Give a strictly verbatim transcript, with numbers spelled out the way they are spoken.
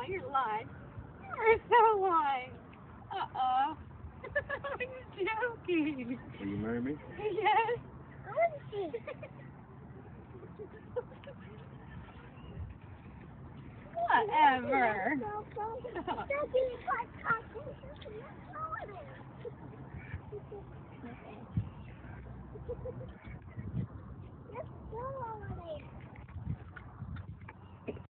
You're lying. You're so lying. Uh-oh. I'm joking. Will you marry me? Yes. Whatever.